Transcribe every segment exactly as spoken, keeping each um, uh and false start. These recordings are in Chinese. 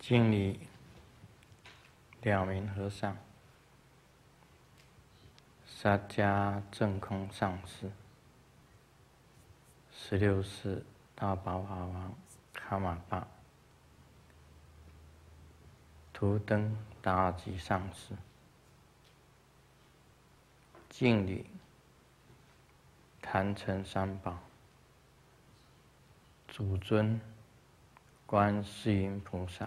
敬礼两名和尚，萨迦正空上师，十六世大宝法王卡玛巴，图登达尔吉上师，敬礼坛城三宝，主尊观世音菩萨，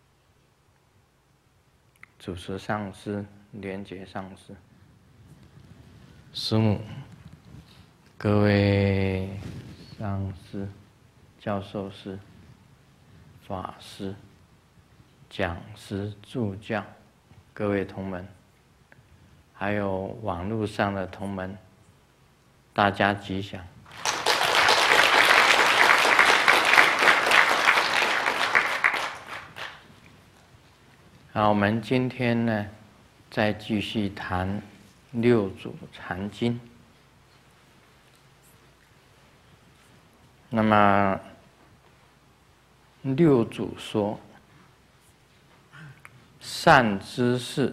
主持上师莲结上师，师母，各位上师、教授师、法师、讲师、助教，各位同门，还有网络上的同门，大家吉祥。好，我们今天呢，再继续谈六祖禅经。那么六祖说，善知识，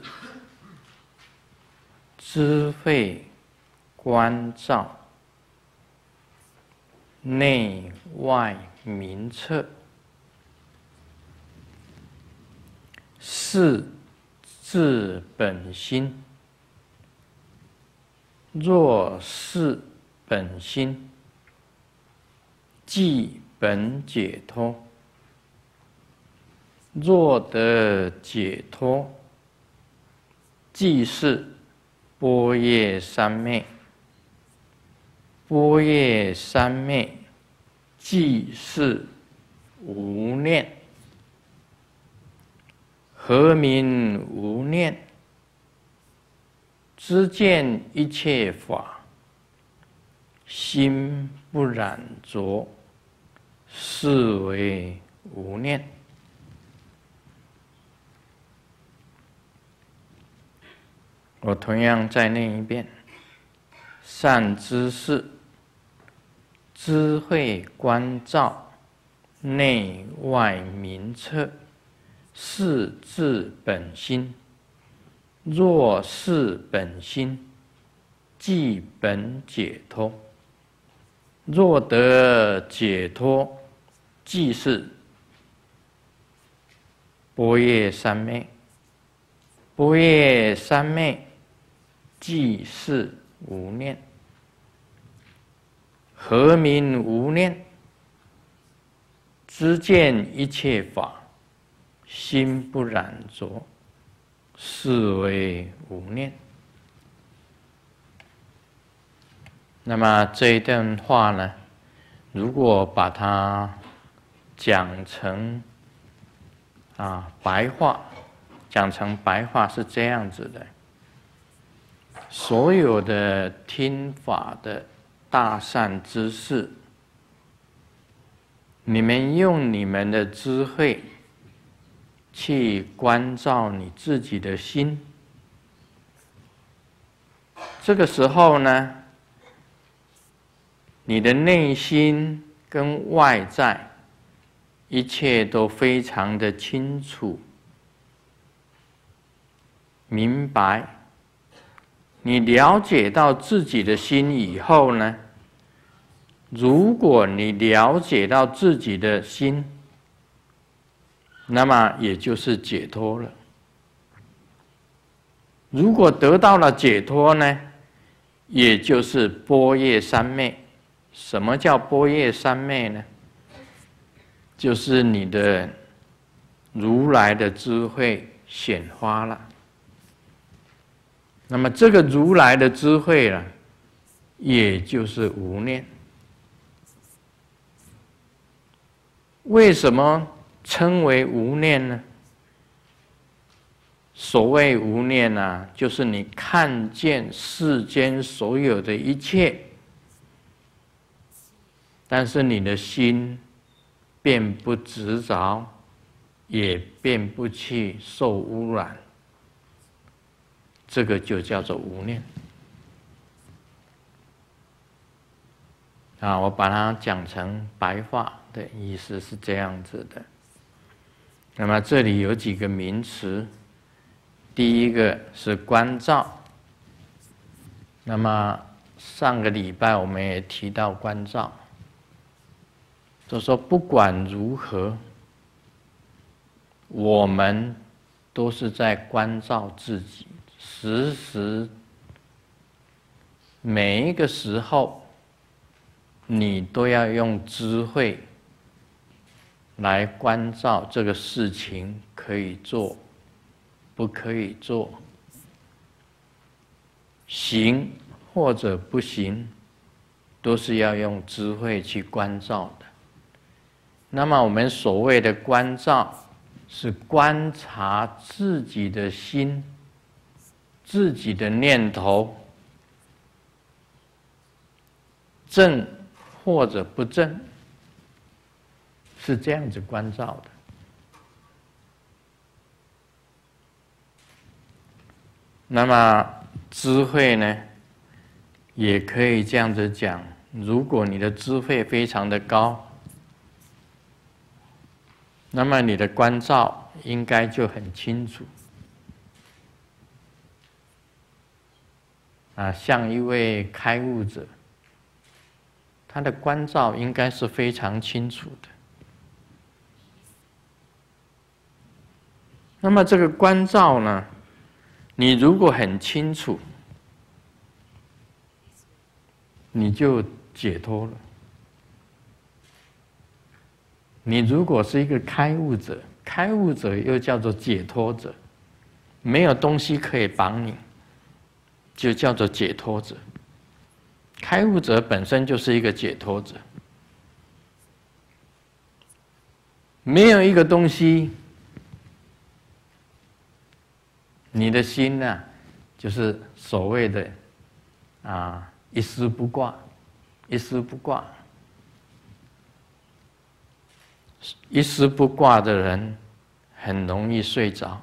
知慧观照，内外明彻，是自本心。若是本心，即本解脱。若得解脱，即是般若三昧。般若三昧，即是无念。何名无念？知见一切法，心不染着，是为无念。我同样再念一遍：善知识，知慧观照，内外明彻，是自本心。若是本心，即本解脱。若得解脱，即是般若三昧。般若三昧，即是无念。何名无念？知见一切法，心不染着，是为无念。那么这一段话呢，如果把它讲成啊白话，讲成白话是这样子的：所有的听法的大善知识，你们用你们的智慧去关照你自己的心，这个时候呢，你的内心跟外在一切都非常的清楚明白。你了解到自己的心以后呢，如果你了解到自己的心，那么也就是解脱了。如果得到了解脱呢，也就是般若三昧。什么叫般若三昧呢？就是你的如来的智慧显发了。那么这个如来的智慧呢，也就是无念。为什么称为无念呢？所谓无念啊，就是你看见世间所有的一切，但是你的心便不执着，也便不去受污染，这个就叫做无念。啊，我把它讲成白话的意思是这样子的。 那么这里有几个名词，第一个是观照。那么上个礼拜我们也提到观照，就说不管如何，我们都是在关照自己，时时每一个时候，你都要用智慧来关照这个事情可以做，不可以做，行或者不行，都是要用智慧去关照的。那么我们所谓的关照，是观察自己的心、自己的念头，正或者不正，是这样子关照的。那么智慧呢，也可以这样子讲，如果你的智慧非常的高，那么你的关照应该就很清楚。啊，像一位开悟者，他的关照应该是非常清楚的。那么这个关照呢，你如果很清楚，你就解脱了。你如果是一个开悟者，开悟者又叫做解脱者，没有东西可以绑你，就叫做解脱者。开悟者本身就是一个解脱者，没有一个东西，你的心呢、啊，就是所谓的啊一丝不挂，一丝不挂。一丝不挂的人很容易睡着，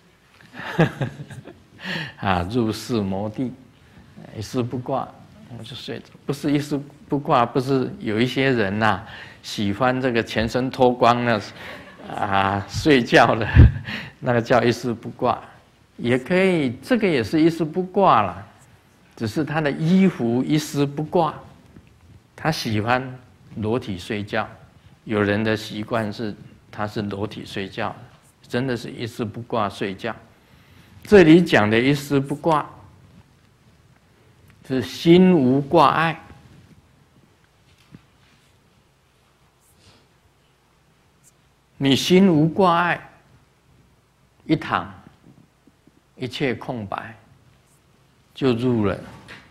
啊，入室摩地，一丝不挂我就睡着。不是一丝不挂，不是有一些人呐、啊，喜欢这个全身脱光呢，啊，睡觉的，那个叫一丝不挂，也可以，这个也是一丝不挂了，只是他的衣服一丝不挂，他喜欢裸体睡觉。有人的习惯是，他是裸体睡觉，真的是一丝不挂睡觉。这里讲的一丝不挂，是心无挂碍。你心无挂碍，一躺，一切空白，就入了，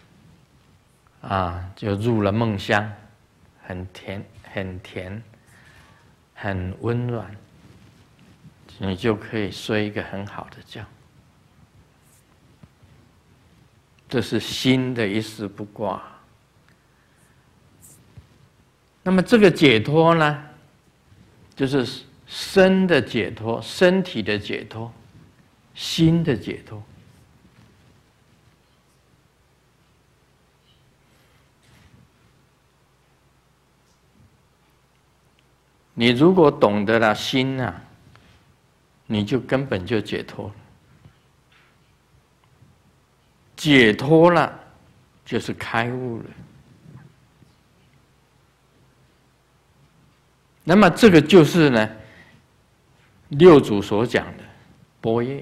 啊，就入了梦乡，很甜，很甜。很温暖，你就可以睡一个很好的觉。这是心的一丝不挂。那么这个解脱呢，就是身的解脱、身体的解脱、心的解脱。你如果懂得了心啊，你就根本就解脱了。解脱了，就是开悟了。那么这个就是呢，六祖所讲的般若，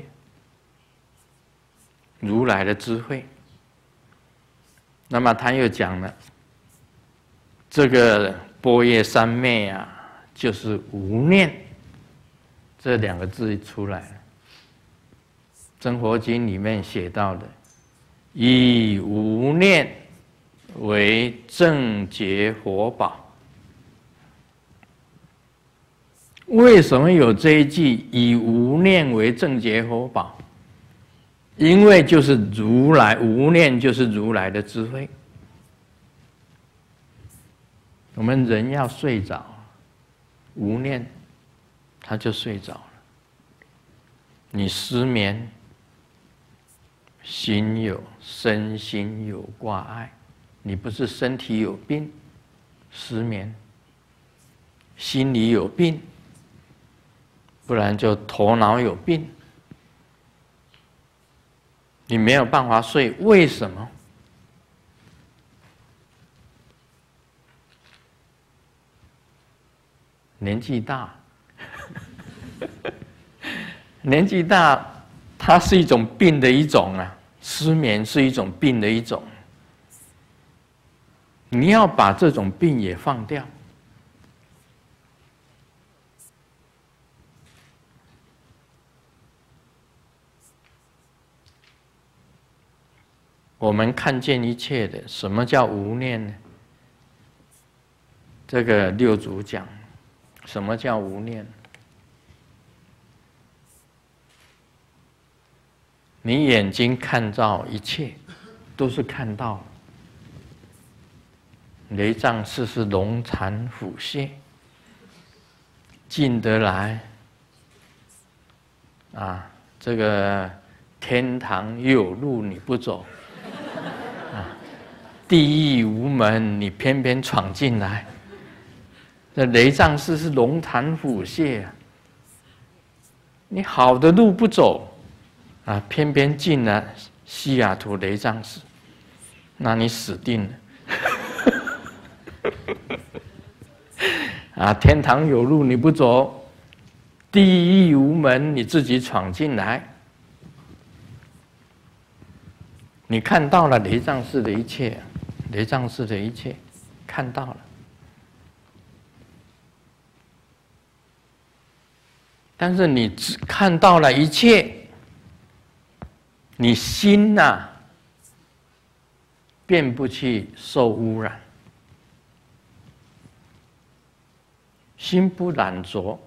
如来的智慧。那么他又讲了，这个般若三昧啊，就是无念这两个字出来了。真佛经里面写到的，以无念为正觉活宝。为什么有这一句以无念为正觉活宝？因为就是如来，无念就是如来的智慧。我们人要睡着，无念他就睡着了。你失眠，心有身心有挂碍，你不是身体有病，失眠，心里有病， 不然就头脑有病，你没有办法睡。为什么？年纪大，年纪大，它是一种病的一种啊，失眠是一种病的一种。你要把这种病也放掉。我们看见一切的，什么叫无念呢？这个六祖讲，什么叫无念？你眼睛看到一切，都是看到雷藏寺是龙潭虎穴，进得来啊，这个天堂有路你不走。地狱无门，你偏偏闯进来。这雷藏寺是龙潭虎穴啊，你好的路不走啊，偏偏进了西雅图雷藏寺，那你死定了。啊，天堂有路你不走，地狱无门你自己闯进来。你看到了雷藏寺的一切，雷藏寺的一切看到了，但是你只看到了一切，你心呐、啊，便不去受污染，心不染浊。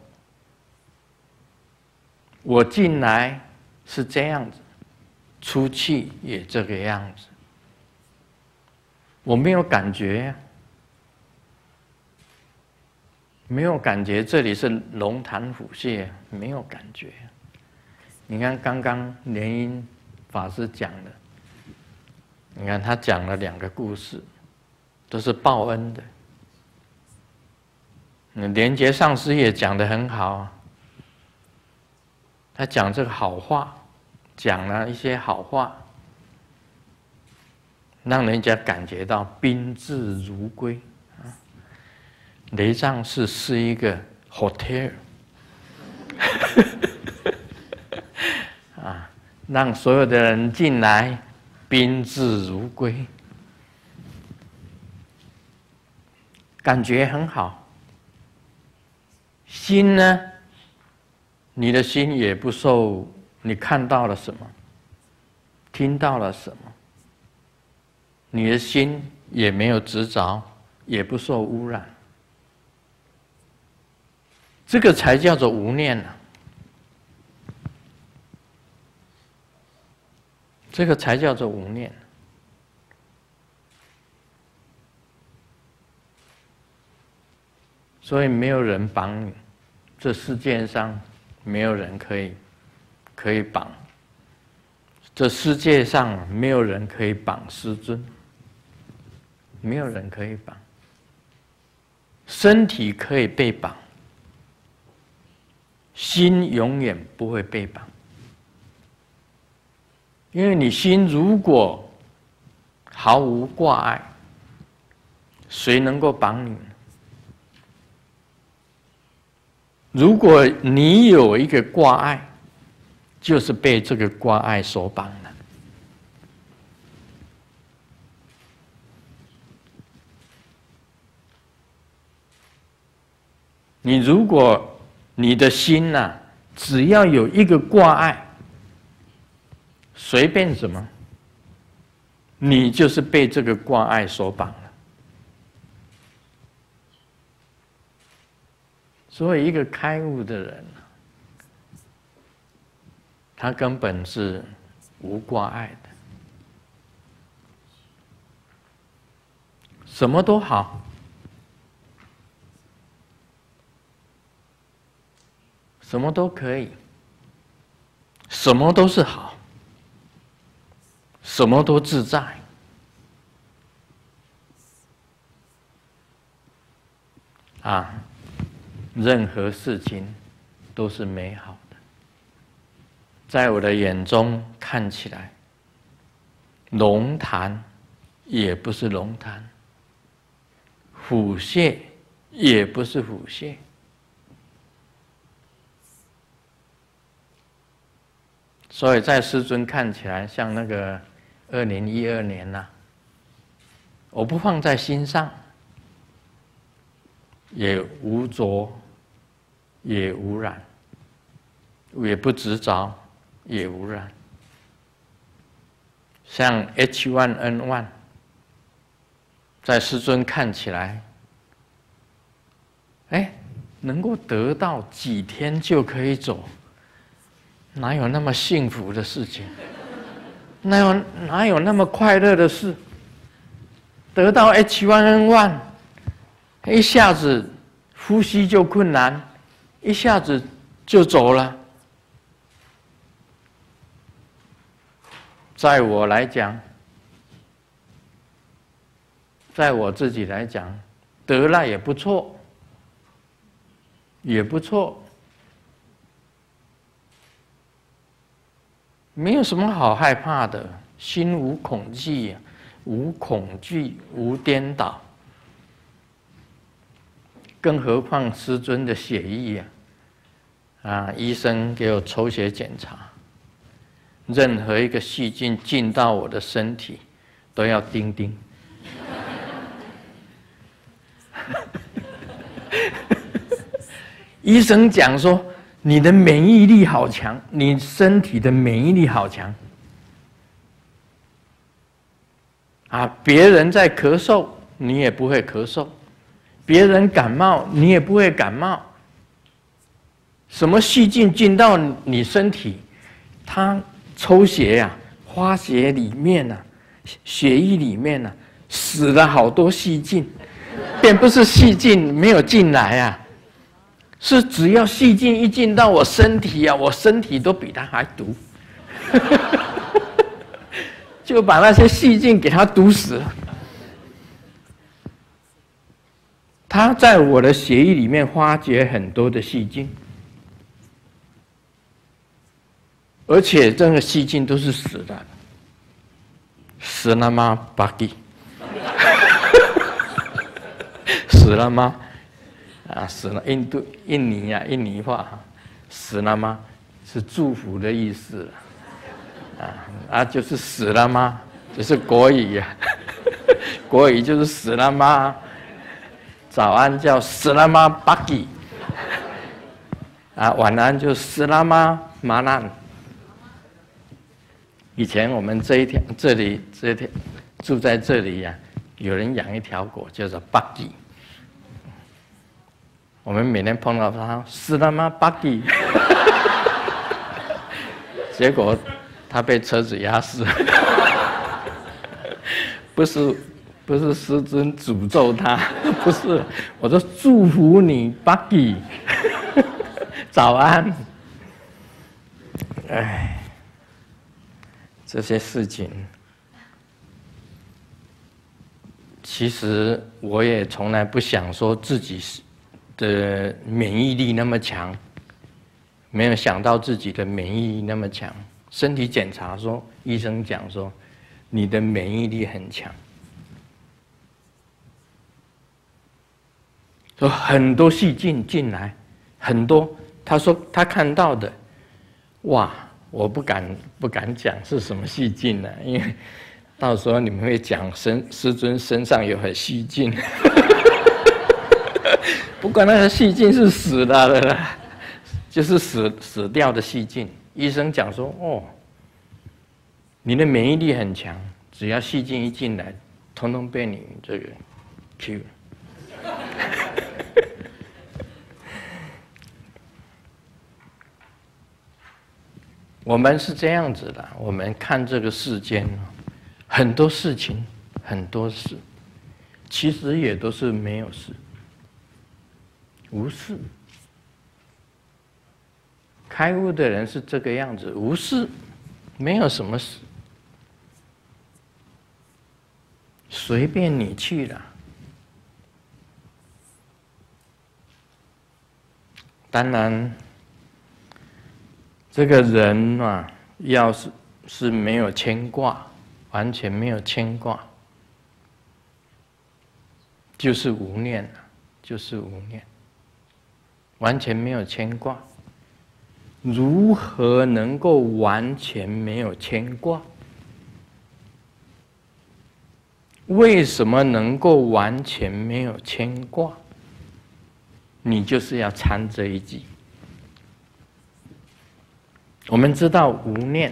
我进来是这样子，出去也这个样子，我没有感觉呀、啊，没有感觉。这里是龙潭虎穴，没有感觉。你看刚刚莲因法师讲的，你看他讲了两个故事，都是报恩的。莲觉上师也讲得很好啊，他讲这个好话。讲了一些好话，让人家感觉到宾至如归。雷藏寺是一个 hotel， 啊，让所有的人进来宾至如归，感觉很好。心呢，你的心也不受。你看到了什么？听到了什么？你的心也没有执着，也不受污染。这个才叫做无念啊！这个才叫做无念。所以没有人绑你，这世界上没有人可以。可以绑，这世界上没有人可以绑师尊，没有人可以绑。身体可以被绑，心永远不会被绑。因为你心如果毫无挂碍，谁能够绑你呢？如果你有一个挂碍，就是被这个挂碍所绑了。你如果你的心呐、啊，只要有一个挂碍，随便什么，你就是被这个挂碍所绑了。所以，一个开悟的人，他根本是无挂碍的，什么都好，什么都可以，什么都是好，什么都自在。啊，任何事情都是美好的。在我的眼中看起来，龙潭也不是龙潭，虎穴也不是虎穴。所以在师尊看起来，像那个二零一二年呐、啊，我不放在心上，也无着，也无染，也不执着，也无染。像 H 一 N 一，在师尊看起来，哎，能够得到几天就可以走。哪有那么幸福的事情？哪有哪有那么快乐的事？得到 H 一 N 一，一下子呼吸就困难，一下子就走了。在我来讲，在我自己来讲，得了也不错，也不错。没有什么好害怕的，心无恐惧，无恐惧，无颠倒。更何况师尊的血液呀，啊，医生给我抽血检查，任何一个细菌进到我的身体，都要钉钉。医生讲说，你的免疫力好强，你身体的免疫力好强啊！别人在咳嗽，你也不会咳嗽；别人感冒，你也不会感冒。什么细菌进到你身体，它抽血呀、啊，花血里面呐、啊，血液里面呐、啊，死了好多细菌，并不是细菌没有进来啊。是只要细菌一进到我身体啊，我身体都比它还毒，就把那些细菌给它毒死了。它在我的血液里面发掘很多的细菌，而且这个细菌都是死的，死了吗 ？Buggy， 死了吗？啊，死了！印度、印尼呀、啊，印尼话，死了吗？是祝福的意思啊啊，就是死了吗？就是国语呀、啊，国语就是死了吗？早安叫死了吗 ？Buggy， 啊，晚安就死了吗？麻难。以前我们这一条这里这条住在这里呀、啊，有人养一条狗叫做 Buggy。我们每天碰到他，死了吗 ？Buggy， 结果他被车子压死，不是不是师尊诅咒他，不是，我说祝福你 ，Buggy， 早安。哎，这些事情，其实我也从来不想说自己是。的免疫力那么强，没有想到自己的免疫力那么强。身体检查说，医生讲说，你的免疫力很强。说很多细菌进来，很多。他说他看到的，哇，我不敢不敢讲是什么细菌呢、啊，因为到时候你们会讲身师尊身上有很细菌。不管那个细菌是死了的啦，就是死死掉的细菌。医生讲说，哦，你的免疫力很强，只要细菌一进来，统统被你这个 Q。我们是这样子的，我们看这个世间，很多事情，很多事，其实也都是没有事。无事，开悟的人是这个样子，无事，没有什么事，随便你去了。当然， 这个人啊，要是是没有牵挂，完全没有牵挂，就是无念，就是无念，完全没有牵挂。如何能够完全没有牵挂？为什么能够完全没有牵挂？你就是要参这一集。我们知道无念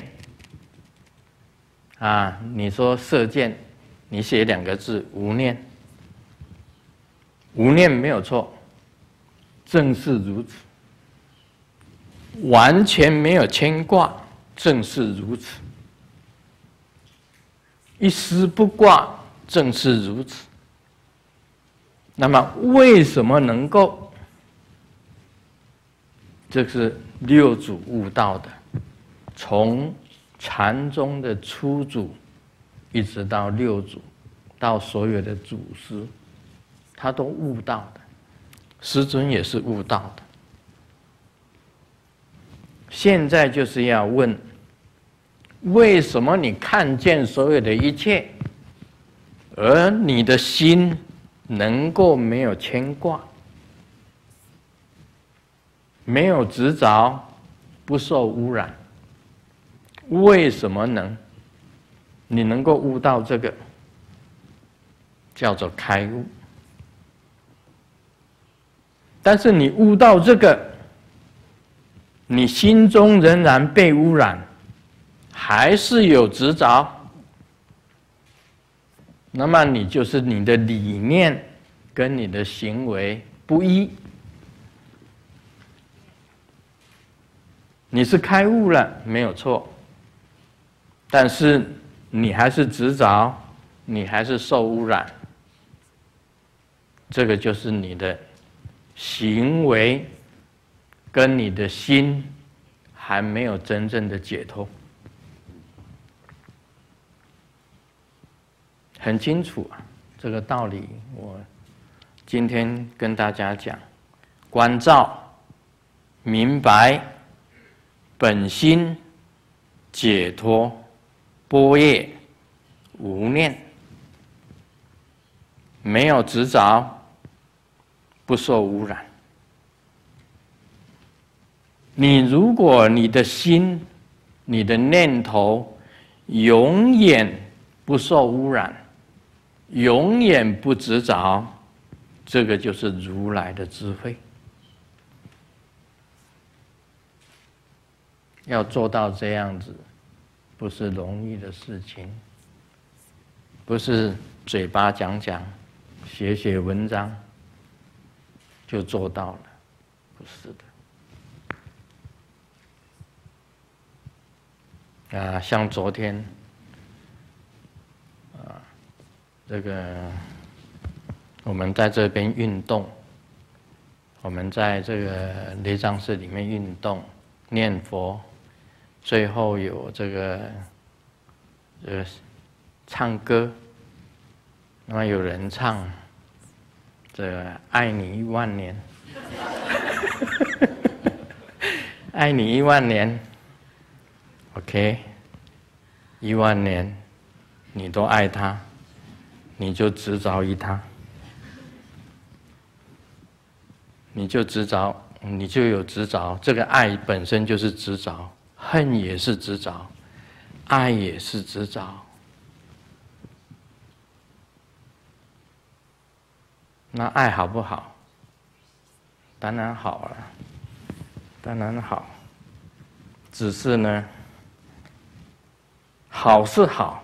啊，你说射箭，你写两个字无念，无念没有错，正是如此。完全没有牵挂，正是如此；一丝不挂，正是如此。那么，为什么能够？这是六祖悟道的，从禅宗的初祖，一直到六祖，到所有的祖师，他都悟道的。师尊也是悟道的。现在就是要问：为什么你看见所有的一切，而你的心能够没有牵挂，没有执着，不受污染？为什么能？你能够悟到这个，叫做开悟。但是你悟到这个，你心中仍然被污染，还是有执着，那么你就是你的理念跟你的行为不一。你是开悟了，没有错，但是你还是执着，你还是受污染，这个就是你的行为跟你的心还没有真正的解脱。很清楚啊，这个道理我今天跟大家讲，关照明白本心解脱般若无念，没有执着，不受污染。你如果你的心、你的念头永远不受污染，永远不执着，这个就是如来的智慧。要做到这样子，不是容易的事情，不是嘴巴讲讲、写写文章就做到了，不是的。啊，像昨天，啊，这个我们在这边运动，我们在这个雷藏寺里面运动念佛，最后有这个呃唱歌，那么有人唱这个爱你一万年，爱你一万年。OK， 一万年，你都爱他，你就执着于他，你就执着，你就有执着。这个爱本身就是执着，恨也是执着，爱也是执着。那爱好不好？当然好了，当然好。只是呢，好是好，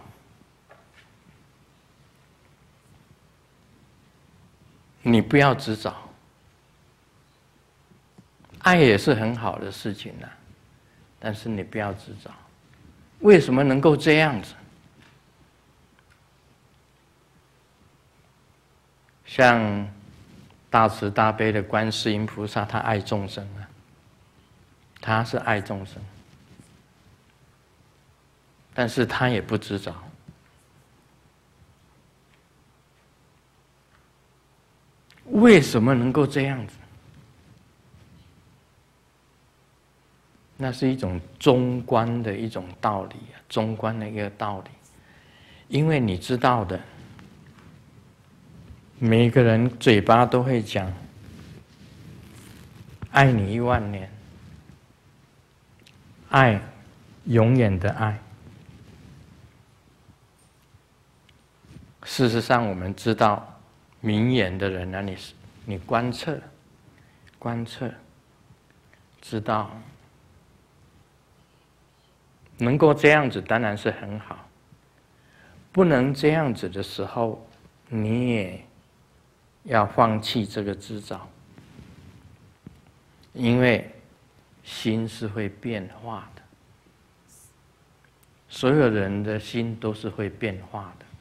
你不要执着。爱也是很好的事情啊，但是你不要执着。为什么能够这样子？像大慈大悲的观世音菩萨，他爱众生啊，他是爱众生。但是他也不执着。为什么能够这样子？ 那是一种中观的一种道理啊，中观的一个道理。因为你知道的，每个人嘴巴都会讲爱你一万年，爱永远的爱。事实上，我们知道明眼的人呢，你你观测观测，知道能够这样子当然是很好，不能这样子的时候，你也要放弃这个执着，因为心是会变化的，所有人的心都是会变化的。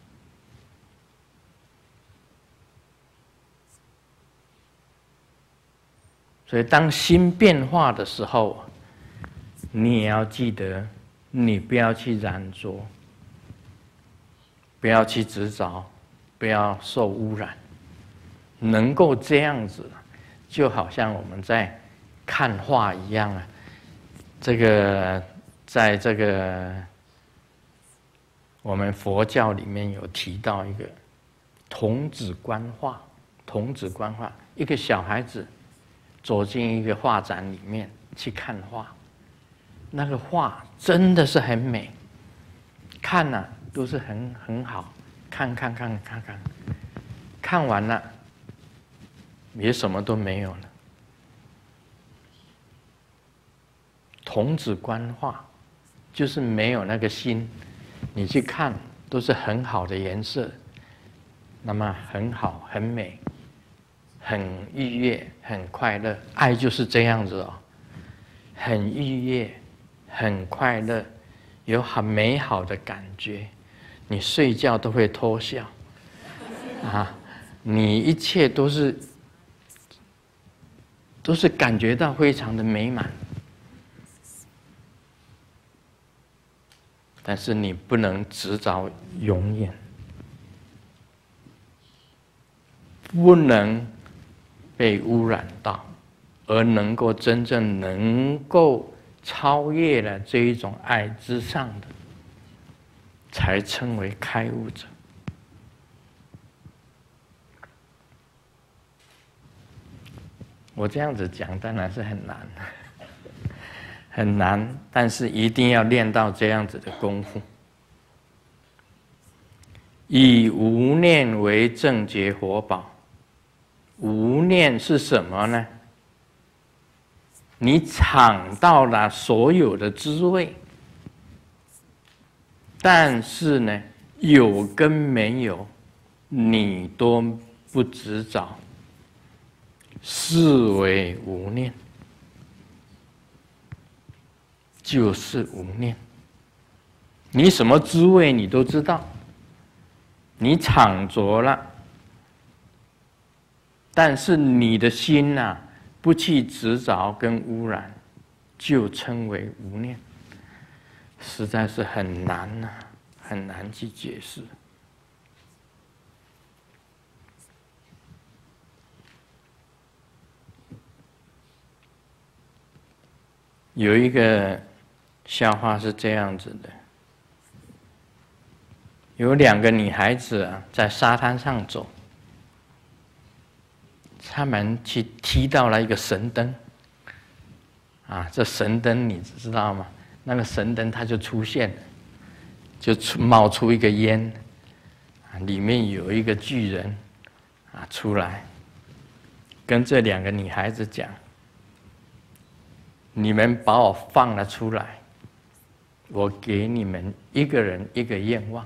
所以当心变化的时候，你也要记得，你不要去染着，不要去执着，不要受污染。能够这样子，就好像我们在看画一样啊。这个在这个我们佛教里面有提到一个童子观画，童子观画，一个小孩子走进一个画展里面去看画，那个画真的是很美，看了、啊、都是很很好，看看看看看，看完了也什么都没有了。童子观画就是没有那个心，你去看都是很好的颜色，那么很好很美，很愉悦，很快乐。爱就是这样子哦，很愉悦，很快乐，有很美好的感觉。你睡觉都会偷笑，啊，你一切都是都是感觉到非常的美满。但是你不能执着永远，不能被污染到，而能够真正能够超越了这一种爱之上的，才称为开悟者。我这样子讲当然是很难，很难，但是一定要练到这样子的功夫。以无念为正觉活宝。无念是什么呢？你尝到了所有的滋味，但是呢，有跟没有，你都不执着，是为无念，就是无念。你什么滋味你都知道，你尝着了，但是你的心啊，不去执着跟污染，就称为无念。实在是很难呐、啊，很难去解释。有一个笑话是这样子的：有两个女孩子啊，在沙滩上走，他们去踢到了一个神灯，啊，这神灯你知道吗？那个神灯它就出现了，就出冒出一个烟，啊，里面有一个巨人，啊，出来，跟这两个女孩子讲：你们把我放了出来，我给你们一个人一个愿望。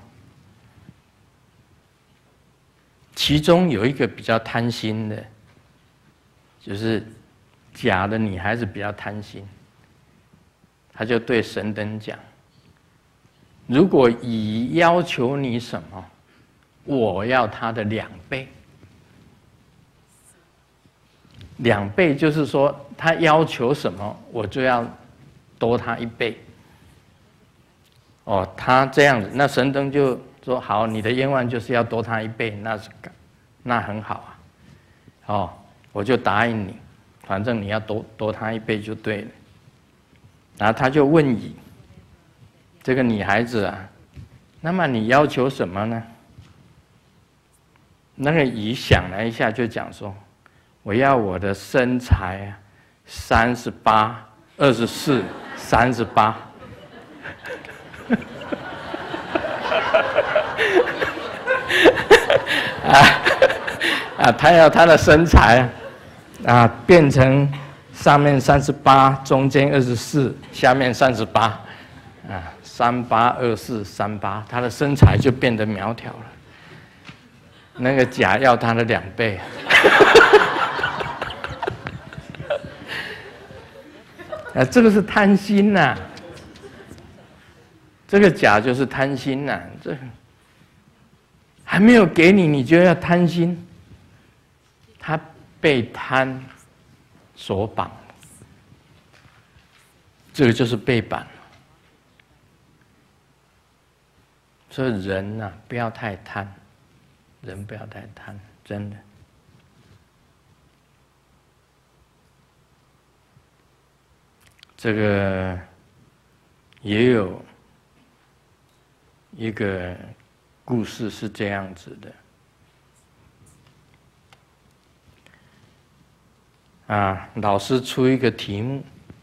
其中有一个比较贪心的，就是假的女孩子比较贪心，他就对神灯讲：如果乙要求你什么，我要他的两倍。两倍就是说，他要求什么，我就要多他一倍。哦，他这样子，那神灯就说：好，你的愿望就是要多他一倍，那是那很好啊。哦，我就答应你，反正你要多多他一倍就对了。 然后他就问乙，这个女孩子啊，那么你要求什么呢？那个乙想了一下，就讲说，我要我的身材啊，三十八、二十四、三十八。啊啊，他要他的身材啊变成上面三十八，中间二十四，下面三十八，啊，三八二四三八，他的身材就变得苗条了。那个甲要他的两倍。啊，这个是贪心呐、啊，这个甲就是贪心呐、啊，这还没有给你，你就要贪心，他被贪所绑，这个就是被绑。所以人呐、啊，不要太贪，人不要太贪，真的。这个也有一个故事是这样子的啊，老师出一个题目，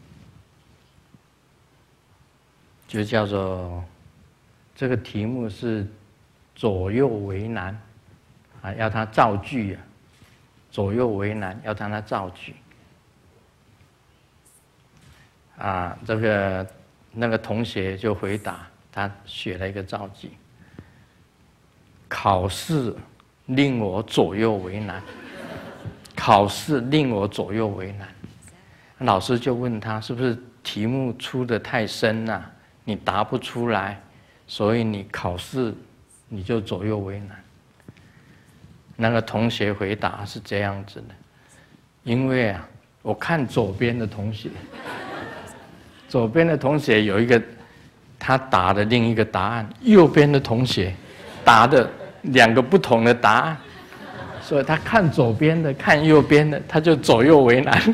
就叫做这个题目是左右为难啊，要他造句啊，左右为难，要让他造句。啊，这个那个同学就回答，他写了一个造句：考试令我左右为难，考试令我左右为难。老师就问他，是不是题目出得太深了、啊，你答不出来，所以你考试你就左右为难？那个同学回答是这样子的：因为啊，我看左边的同学。左边的同学有一个他答的另一个答案，右边的同学答的两个不同的答案，所以他看左边的，看右边的，他就左右为难，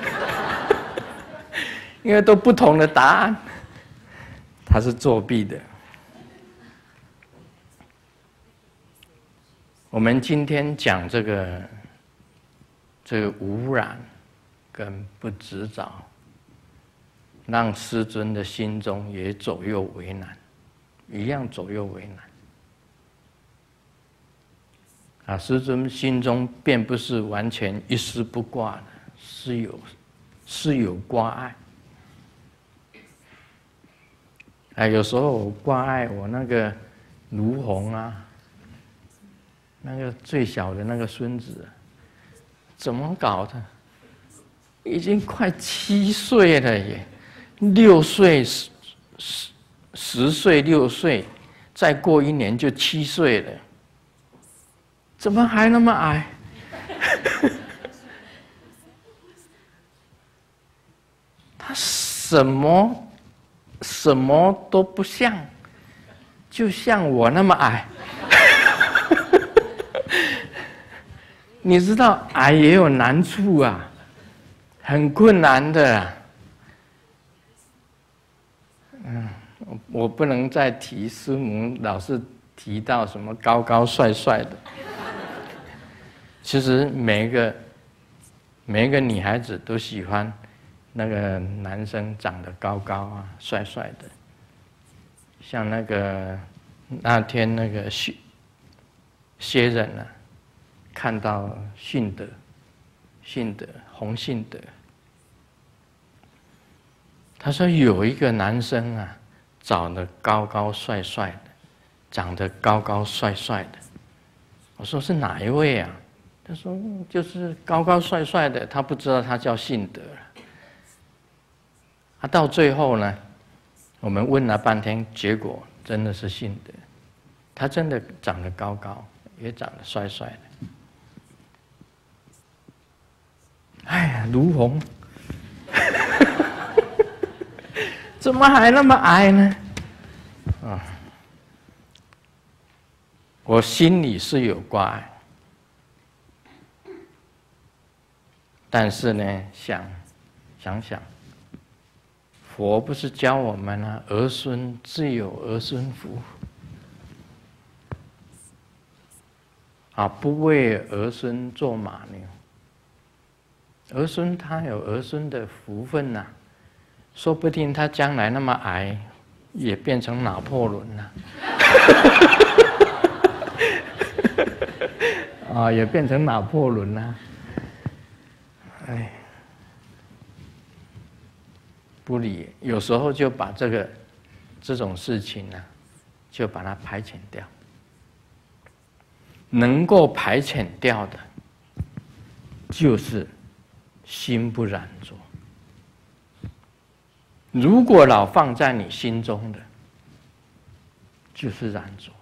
因为都不同的答案，他是作弊的。我们今天讲这个这个无染跟不执着，让师尊的心中也左右为难，一样左右为难。啊，师尊心中并不是完全一丝不挂的，是有是有挂碍。啊，有时候我挂碍我那个卢红啊，那个最小的那个孙子，怎么搞的？已经快七岁了耶！六岁、十十十岁、六岁，再过一年就七岁了，怎么还那么矮？他什么什么都不像，就像我那么矮。你知道矮也有难处啊，很困难的啊。嗯，我不能再提师母老是提到什么高高帅帅的。其实每一个每一个女孩子都喜欢那个男生长得高高啊、帅帅的。像那个那天那个薛薛仁啊，看到信德、信德、洪信德。他说有一个男生啊，长得高高帅帅的，长得高高帅帅的。我说是哪一位啊？他说就是高高帅帅的，他不知道他叫信德了。他到最后呢，我们问了半天，结果真的是信德，他真的长得高高，也长得帅帅的。哎呀，卢红。怎么还那么矮呢？啊，我心里是有挂碍，但是呢，想想想， 佛不是教我们啊，儿孙自有儿孙福啊，不为儿孙做马牛。儿孙他有儿孙的福分呐、啊，说不定他将来那么矮，也变成拿破仑了、啊，啊，也变成拿破仑了、啊，哎。不理，有时候就把这个这种事情呢、啊，就把它排遣掉。能够排遣掉的，就是心不染着。如果老放在你心中的，就是染着。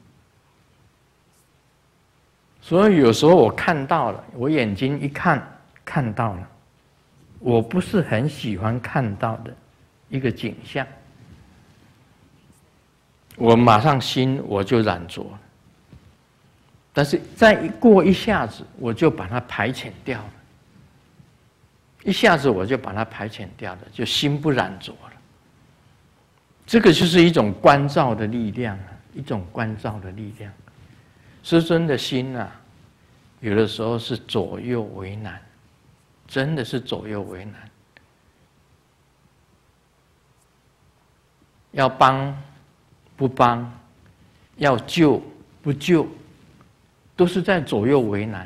所以有时候我看到了，我眼睛一看看到了。我不是很喜欢看到的一个景象，我马上心我就染着了，但是再过一下子，我就把它排遣掉了，一下子我就把它排遣掉了，就心不染着了。这个就是一种观照的力量啊，一种观照的力量。师尊的心啊，有的时候是左右为难。真的是左右为难，要帮不帮，要救不救，都是在左右为难。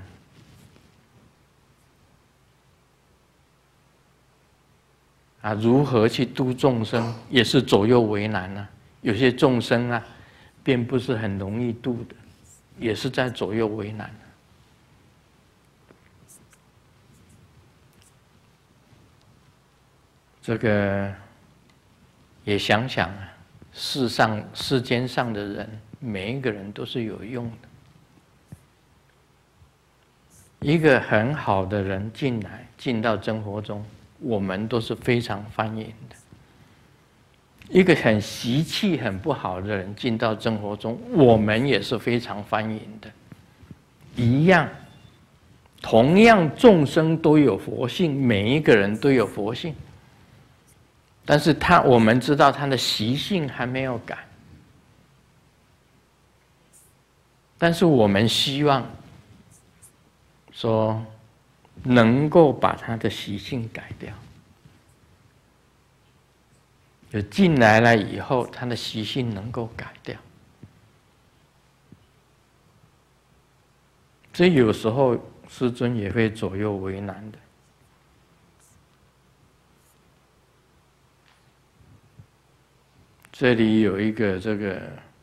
啊，如何去度众生，也是左右为难啊。有些众生啊，并不是很容易度的，也是在左右为难。这个也想想啊，世上世间上的人，每一个人都是有用的。一个很好的人进来，进到真佛中，我们都是非常欢迎的。一个很习气、很不好的人进到真佛中，我们也是非常欢迎的。一样，同样众生都有佛性，每一个人都有佛性。但是他，我们知道他的习性还没有改，但是我们希望说能够把他的习性改掉。就进来了以后，他的习性能够改掉。所以有时候师尊也会左右为难的。这里有一个这个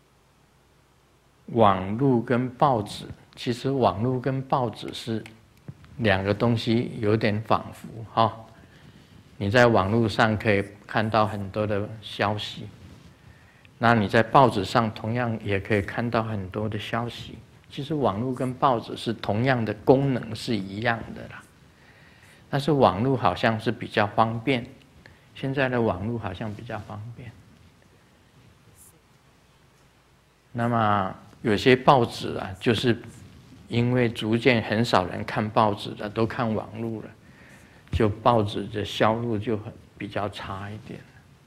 网络跟报纸，其实网络跟报纸是两个东西，有点仿佛哈。你在网络上可以看到很多的消息，那你在报纸上同样也可以看到很多的消息。其实网络跟报纸是同样的功能是一样的啦，但是网络好像是比较方便，现在的网络好像比较方便。那么有些报纸啊，就是因为逐渐很少人看报纸了，都看网络了，就报纸的销路就很比较差一点。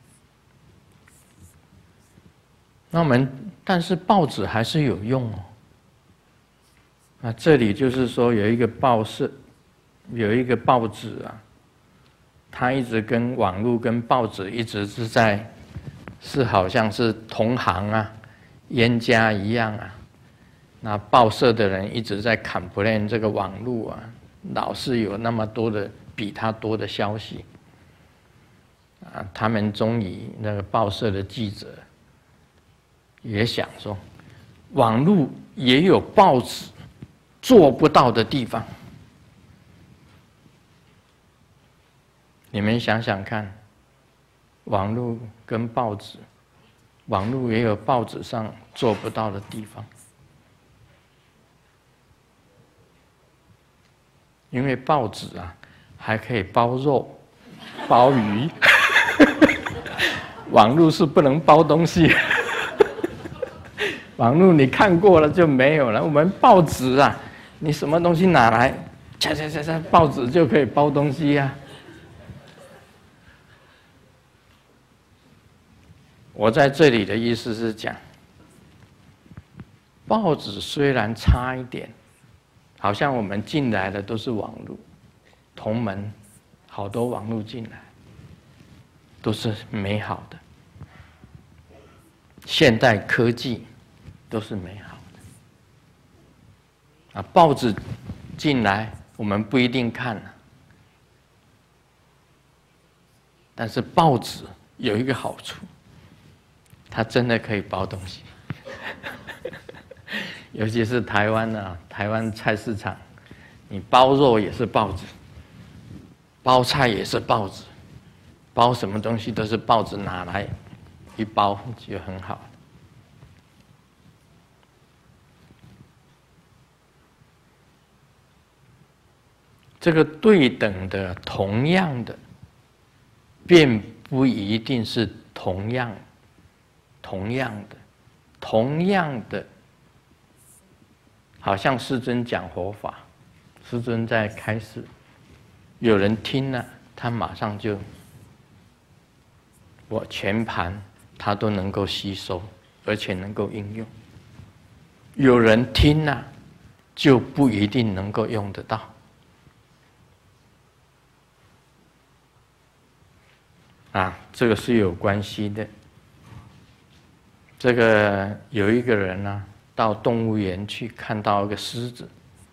那我们但是报纸还是有用哦。啊，这里就是说有一个报社，有一个报纸啊，它一直跟网络跟报纸一直是在，是好像是同行啊。冤家一样啊，那报社的人一直在complain这个网络啊，老是有那么多的比他多的消息啊，他们终于那个报社的记者也想说，网络也有报纸做不到的地方，你们想想看，网络跟报纸。网络也有报纸上做不到的地方，因为报纸啊还可以包肉、包鱼，网络是不能包东西。网络你看过了就没有了，我们报纸啊，你什么东西拿来，嚓嚓嚓嚓，报纸就可以包东西呀、啊。 我在这里的意思是讲，报纸虽然差一点，好像我们进来的都是网络，同门好多网络进来，都是美好的，现代科技都是美好的。啊，报纸进来我们不一定看了，但是报纸有一个好处，它真的可以包东西。尤其是台湾啊，台湾菜市场，你包肉也是报纸，包菜也是报纸，包什么东西都是报纸拿来一包就很好。这个对等的、同样的，并不一定是同样、同样的、同样的。好像师尊讲佛法，师尊在开示，有人听了，他马上就，我全盘他都能够吸收，而且能够应用。有人听了，就不一定能够用得到。啊，这个是有关系的。这个有一个人呢、啊。到动物园去看到一个狮子，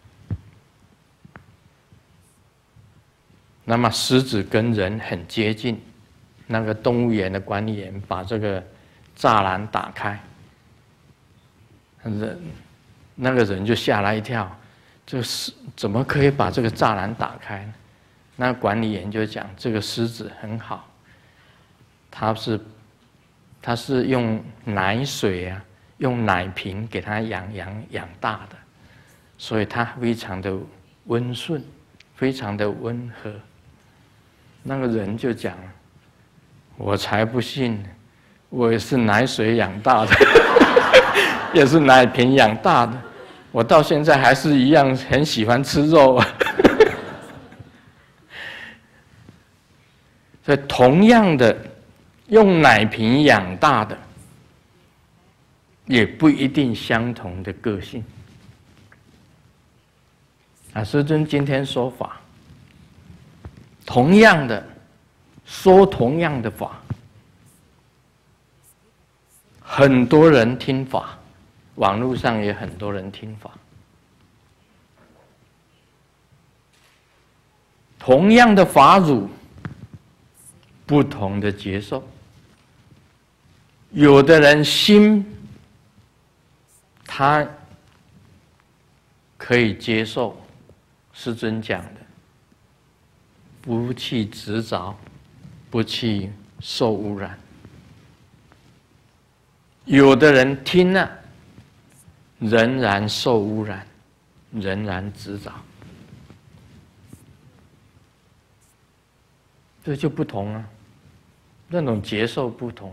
那么狮子跟人很接近，那个动物园的管理员把这个栅栏打开，人那个人就吓了一跳，这狮怎么可以把这个栅栏打开呢？那管理员就讲，这个狮子很好，它是它是用奶水啊。用奶瓶给它养养养大的，所以它非常的温顺，非常的温和。那个人就讲：“我才不信，我也是奶水养大的，也是奶瓶养大的，我到现在还是一样很喜欢吃肉啊。”所以，同样的，用奶瓶养大的。也不一定相同的个性啊！师尊今天说法，同样的说同样的法，很多人听法，网络上也很多人听法。同样的法乳，不同的接受，有的人心。他可以接受师尊讲的，不去执着，不去受污染。有的人听了，仍然受污染，仍然执着，这就不同啊，那种接受不同。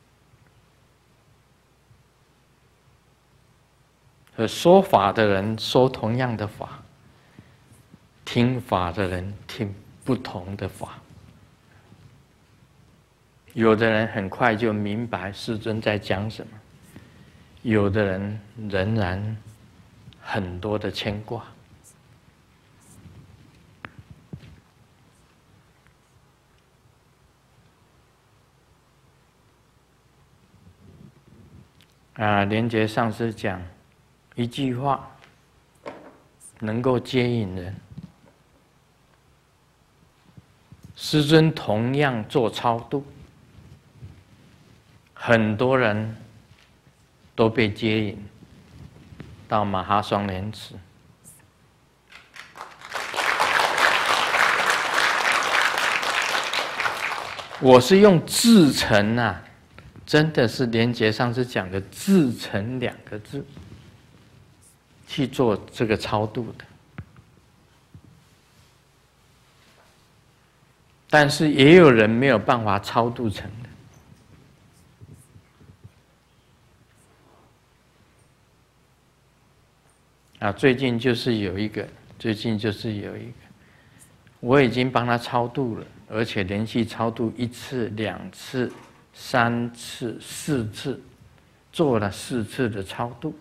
说法的人说同样的法，听法的人听不同的法。有的人很快就明白师尊在讲什么，有的人仍然很多的牵挂。啊，莲觉上师讲。一句话能够接引人。师尊同样做超度，很多人都被接引到马哈双莲池。我是用至诚啊，真的是莲觉上师讲的至诚两个字。去做这个超度的，但是也有人没有办法超度成的。啊，最近就是有一个，最近就是有一个，我已经帮他超度了，而且连续超度一次、两次、 三次、四次，做了四次的超度，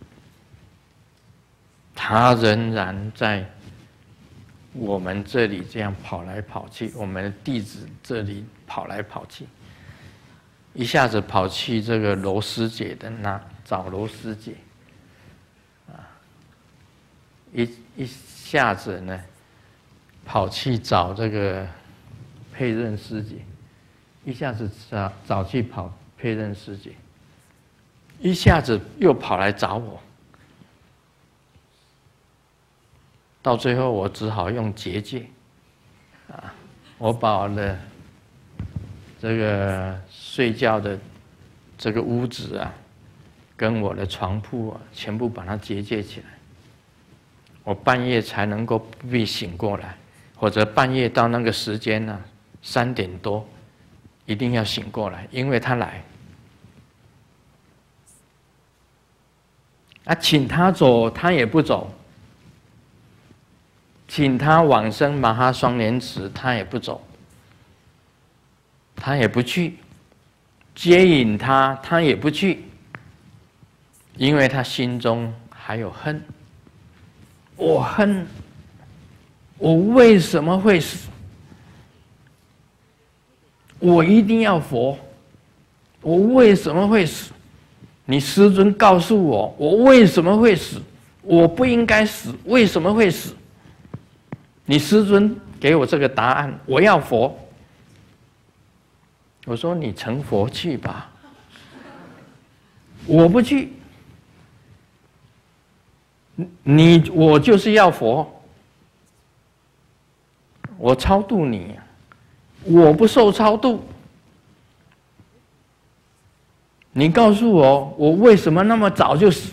他仍然在我们这里这样跑来跑去，我们的弟子这里跑来跑去，一下子跑去这个罗师姐的那找罗师姐，啊，一一下子呢，跑去找这个佩任师姐，一下子找找去跑佩任师姐，一下子又跑来找我。到最后，我只好用结界，啊，我把我的这个睡觉的这个屋子啊，跟我的床铺啊，全部把它结界起来。我半夜才能够不必醒过来，或者半夜到那个时间呢、啊，三点多，一定要醒过来，因为他来。啊，请他走，他也不走。请他往生马哈双莲池，他也不走，他也不去；接引他，他也不去，因为他心中还有恨。我恨，我为什么会死？我一定要佛，我为什么会死？你师尊告诉我，我为什么会死？我不应该死，为什么会死？你师尊给我这个答案，我要佛。我说你成佛去吧，我不去。你我就是要佛，我超度你，我不受超度。你告诉我，我为什么那么早就死？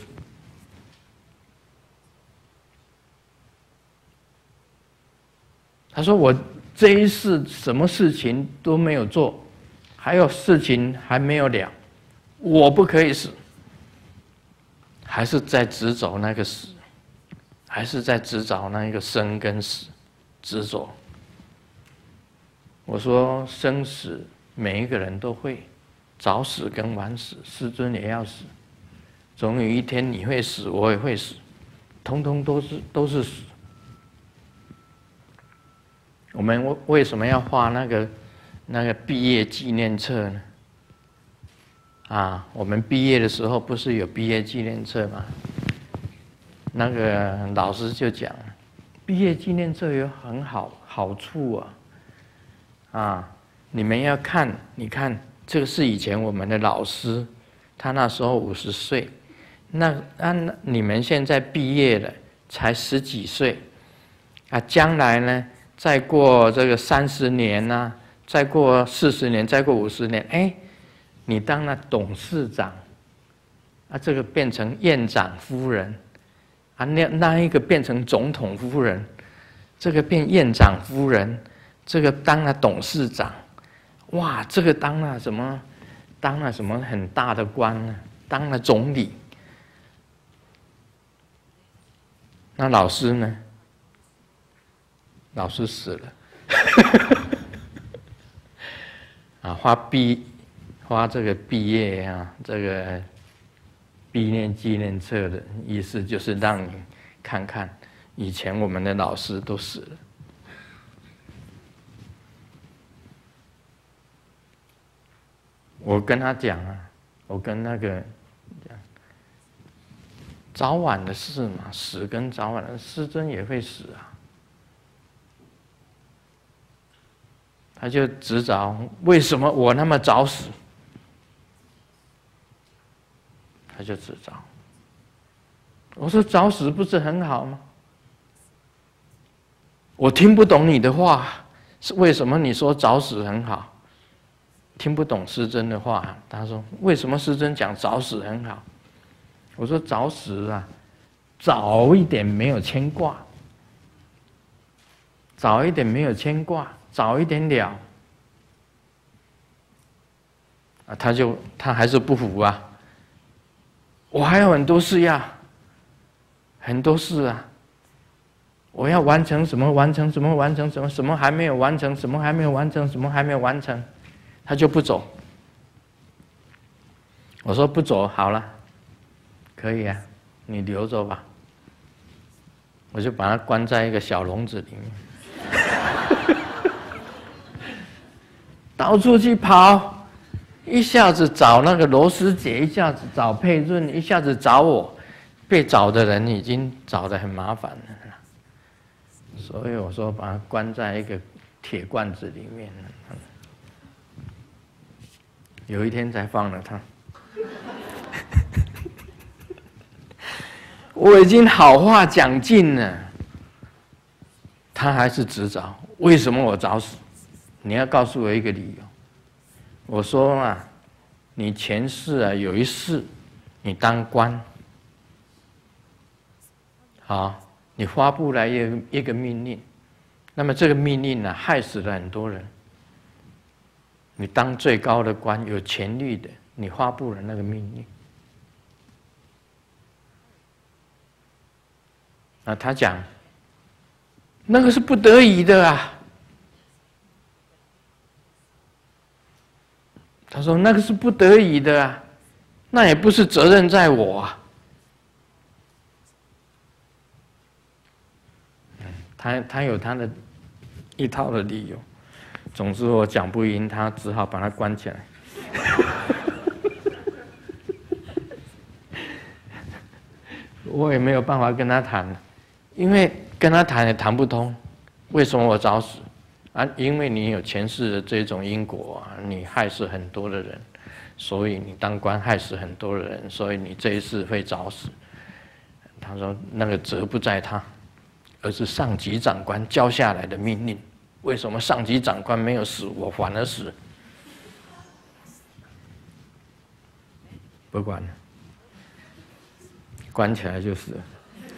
他说：“我这一世什么事情都没有做，还有事情还没有了，我不可以死，还是在执着那个死，还是在执着那一个生跟死，执着。”我说：“生死每一个人都会，早死跟晚死，师尊也要死，总有一天你会死，我也会死，通通都是都是死。”我们为什么要画那个那个毕业纪念册呢？啊，我们毕业的时候不是有毕业纪念册吗？那个老师就讲，毕业纪念册有很好好处啊，啊，你们要看，你看这个是以前我们的老师，他那时候五十岁，那那你们现在毕业了，才十几岁，啊，将来呢？再过这个三十年呐、啊，再过四十年，再过五十年，哎，你当了董事长，啊，这个变成院长夫人，啊，那那一个变成总统夫人，这个变院长夫人，这个当了董事长，哇，这个当了什么？当了什么很大的官呢？当了总理。那老师呢？老师死了，啊，花毕花这个毕业啊，这个毕业纪念册的意思就是让你看看，以前我们的老师都死了。我跟他讲啊，我跟那个讲，早晚的事嘛，死跟早晚的，师尊也会死啊。他就执着，为什么我那么早死？他就执着。我说早死不是很好吗？我听不懂你的话，是为什么你说早死很好？听不懂师尊的话，他说为什么师尊讲早死很好？我说早死啊，早一点没有牵挂，早一点没有牵挂。早一点了，啊，他就他还是不服啊。我还有很多事呀，很多事啊，我要完成什么？完成什么？完成什么？什么还没有完成？什么还没有完成？什么还没有完成？他就不走。 我说不走，好了，可以啊，你留着吧。我就把它关在一个小笼子里面，到处去跑，一下子找那个螺丝姐，一下子找佩润，一下子找我。被找的人已经找得很麻烦了，所以我说把它关在一个铁罐子里面。有一天才放了它。我已经好话讲尽了，他还是执着。为什么我找死？你要告诉我一个理由。我说嘛，你前世啊有一世，你当官。好，你发布来一个一个命令，那么这个命令呢，害死了很多人。你当最高的官，有权力的，你发布了那个命令。啊，他讲，那个是不得已的啊。他说那个是不得已的啊，那也不是责任在我啊。他他有他的一套的理由，总之我讲不赢他，只好把他关起来。我也没有办法跟他谈，因为跟他谈也谈不通。为什么我找死啊？因为你有前世的这种因果啊，你害死很多的人，所以你当官害死很多的人，所以你这一世会找死。他说那个责不在他。而是上级长官交下来的命令。为什么上级长官没有死，我反而死？不管了，关起来就是了。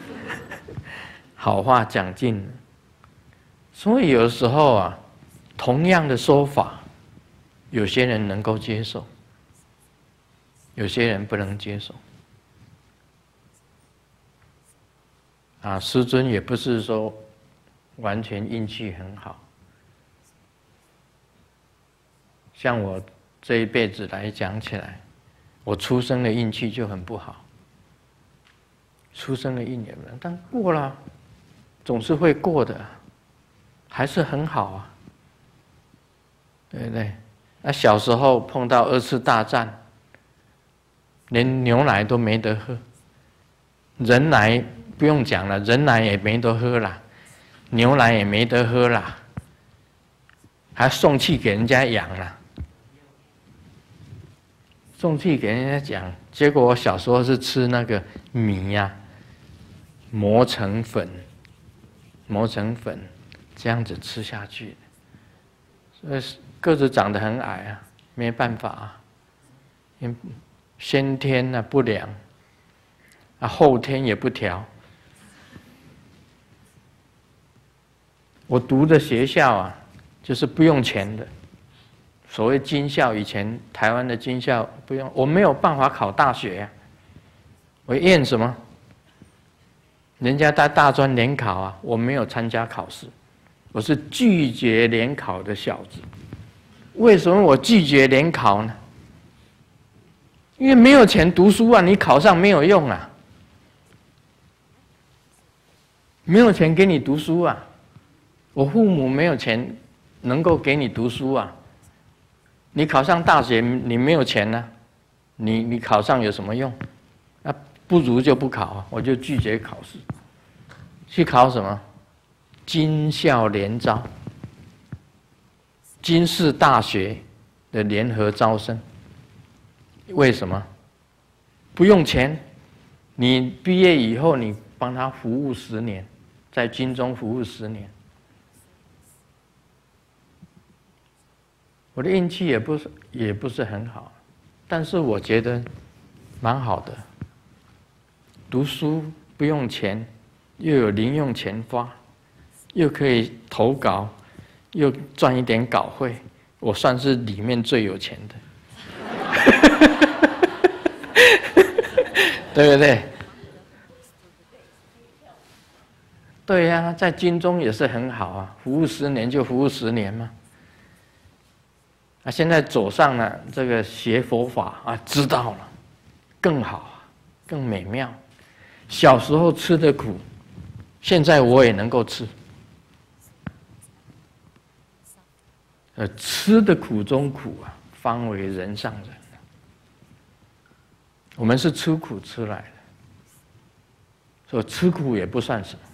好话讲尽了。所以有时候啊，同样的说法，有些人能够接受，有些人不能接受。啊，师尊也不是说完全运气很好，像我这一辈子来讲起来，我出生的运气就很不好，出生的一年了，但过了，总是会过的，还是很好啊，对不对？那小时候碰到二次大战，连牛奶都没得喝，人奶不用讲了，人奶也没得喝啦，牛奶也没得喝啦，还送去给人家养啦，送去给人家养。结果我小时候是吃那个米呀、啊，磨成粉，磨成粉，这样子吃下去的，所以个子长得很矮啊，没办法啊，因先天啊不良，啊后天也不调。我读的学校啊，就是不用钱的，所谓军校，以前台湾的军校不用，我没有办法考大学啊，我验什么？人家在大专联考啊，我没有参加考试，我是拒绝联考的小子。为什么我拒绝联考呢？因为没有钱读书啊，你考上没有用啊，没有钱给你读书啊。我父母没有钱能够给你读书啊，你考上大学你没有钱呢、啊，你你考上有什么用？啊，不如就不考啊，我就拒绝考试。去考什么？军校联招，军事大学的联合招生。为什么？不用钱，你毕业以后你帮他服务十年，在军中服务十年。我的运气也不是也不是很好，但是我觉得蛮好的。读书不用钱，又有零用钱花，又可以投稿，又赚一点稿费，我算是里面最有钱的，对不对？对呀、啊，在军中也是很好啊，服务十年就服务十年嘛。啊，现在走上了这个学佛法啊，知道了更好，更美妙。小时候吃的苦，现在我也能够吃。呃，吃的苦中苦啊，方为人上人。我们是吃苦吃来的，所以吃苦也不算什么。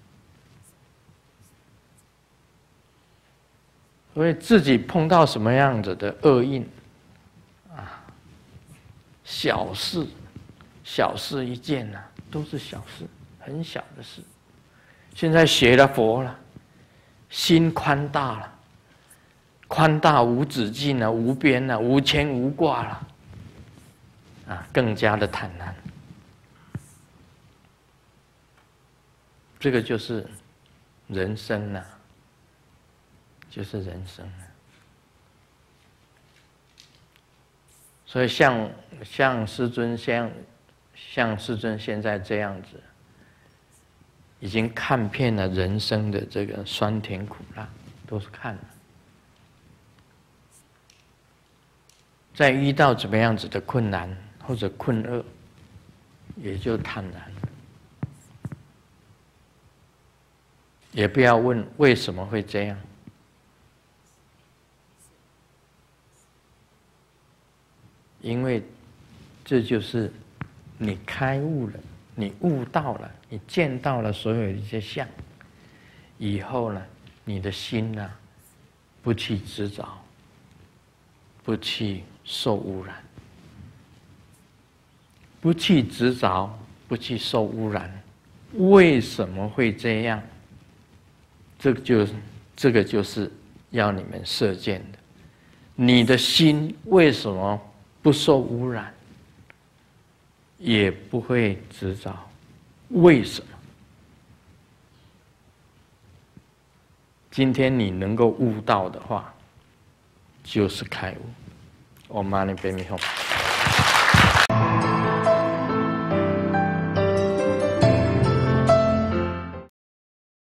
所以自己碰到什么样子的厄运，啊，小事，小事一件呐、啊，都是小事，很小的事。现在学了佛了，心宽大了，宽大无止境了，无边了，无牵无挂了，啊，更加的坦然。这个就是人生呐、啊。就是人生了，所以像像师尊像像师尊现在这样子，已经看遍了人生的这个酸甜苦辣，都是看了。再遇到怎么样子的困难或者困厄，也就坦然，也不要问为什么会这样。因为这就是你开悟了，你悟到了，你见到了所有的一些相，以后呢，你的心呢、啊，不去执着，不去受污染，不去执着，不去受污染，为什么会这样？这个就这个就是要你们射箭的，你的心为什么不受污染，也不会执着，为什么？今天你能够悟到的话，就是开悟。Om Mani Padme Hum。